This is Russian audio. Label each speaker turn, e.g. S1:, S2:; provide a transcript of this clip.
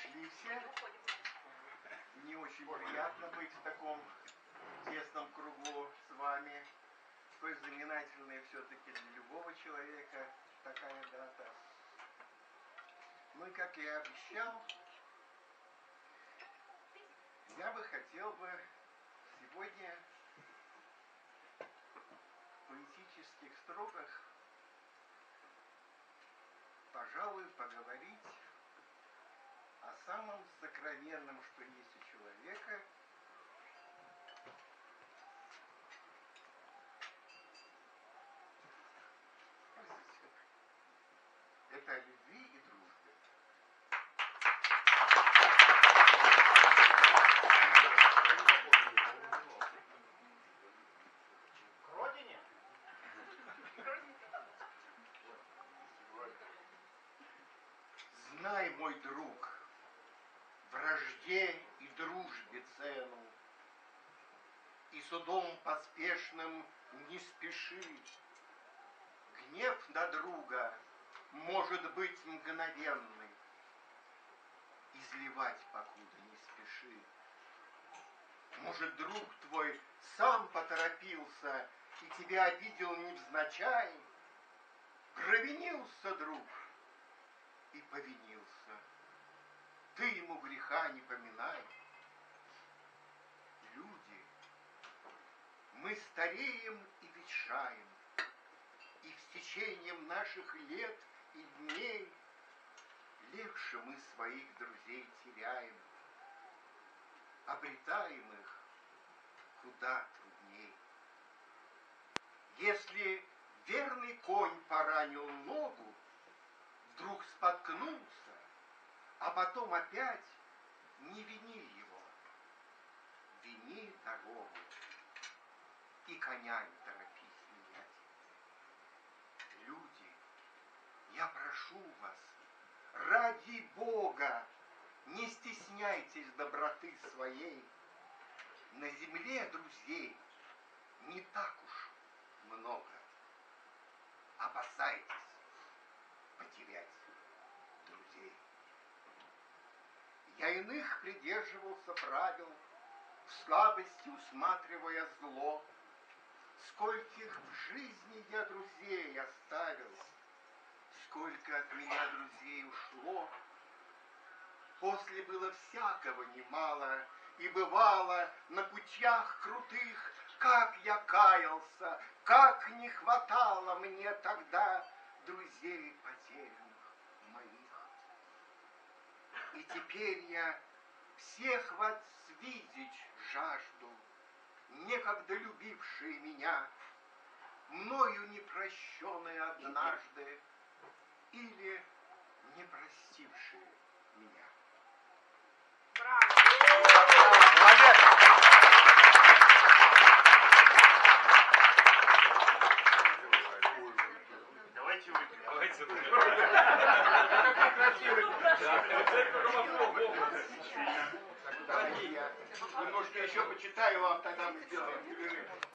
S1: ушли все. Не очень приятно быть в таком тесном кругу с вами. Столь знаменательная все-таки для любого человека такая дата. Ну и как я обещал, я бы хотел бы сегодня в поэтических строках, пожалуй, поговорить о самом сокровенном, что есть у человека. Это о любви и дружбе.
S2: К родине?
S1: Знай, мой друг, вражде и дружбе цену, и судом поспешным не спеши. Гнев на друга может быть мгновенный, изливать покуда не спеши. Может, друг твой сам поторопился и тебя обидел невзначай, провинился друг и повинился. Ты ему греха не поминай. Люди, мы стареем и ветшаем, и с течением наших лет и дней легче мы своих друзей теряем, обретаем их куда трудней. Если верный конь поранил ногу, вдруг споткнулся, а потом опять, не вини его, вини дорогу и коня не торопись менять. Люди, я прошу вас, ради Бога, не стесняйтесь доброты своей. На земле друзей не так уж много. Опасайтесь потерять друзей. Я иных придерживался правил, в слабости усматривая зло. Скольких в жизни я друзей оставил, сколько от меня друзей ушло. После было всякого немало, и бывало на путях крутых, как я каялся, как не хватало мне тогда друзей потерянных моих. И теперь я всех вас видеть жажду, некогда любившие меня, мною не прощенные однажды или не простившие меня.
S2: Браво!
S1: Молодец!
S2: Давайте выпьем.
S3: Давайте
S2: Какой красивый.
S1: Давайте я немножко еще почитаю вам, тогда мы сделаем.